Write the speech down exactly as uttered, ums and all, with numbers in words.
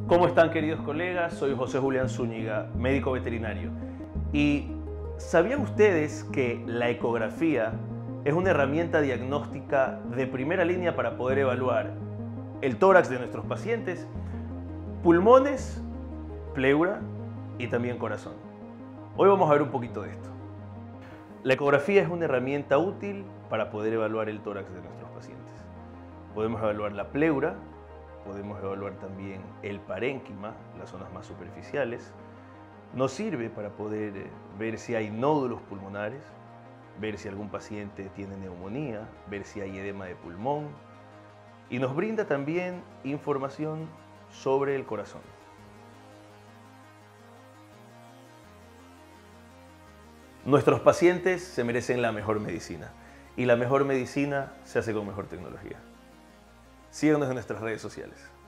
¿Cómo están, queridos colegas? Soy José Julián Zúñiga, médico veterinario. ¿Y sabían ustedes que la ecografía es una herramienta diagnóstica de primera línea para poder evaluar el tórax de nuestros pacientes, pulmones, pleura y también corazón? Hoy vamos a ver un poquito de esto. La ecografía es una herramienta útil para poder evaluar el tórax de nuestros pacientes. Podemos evaluar la pleura, podemos evaluar también el parénquima, las zonas más superficiales. Nos sirve para poder ver si hay nódulos pulmonares, ver si algún paciente tiene neumonía, ver si hay edema de pulmón, y nos brinda también información sobre el corazón. Nuestros pacientes se merecen la mejor medicina, y la mejor medicina se hace con mejor tecnología. Síganos en nuestras redes sociales.